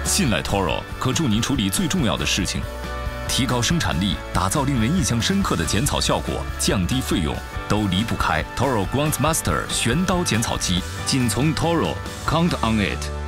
信赖 Toro 可助您处理最重要的事情，提高生产力，打造令人印象深刻的剪草效果，降低费用，都离不开 Toro Groundsmaster 旋刀剪草机。仅从 Toro， Count on it。